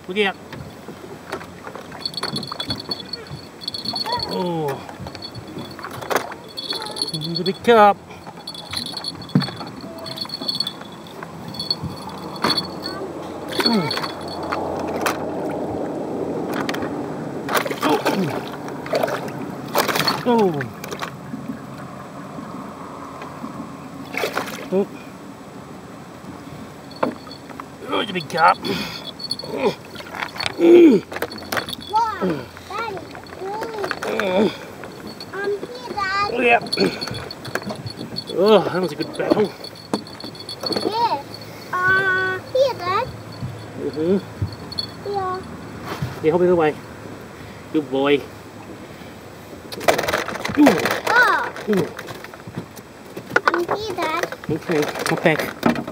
Look out. Oh. There's a big carp. Oh. Oh. Oh. Oh, it's a big carp. Wow, Daddy. Here, Dad. Oh, yeah. Oh, that was a good battle. Yeah. Here, Dad. Mm-hmm. Yeah. Yeah, hold me the way. Good boy. Oh. Ooh. Here, Dad. Okay, come back.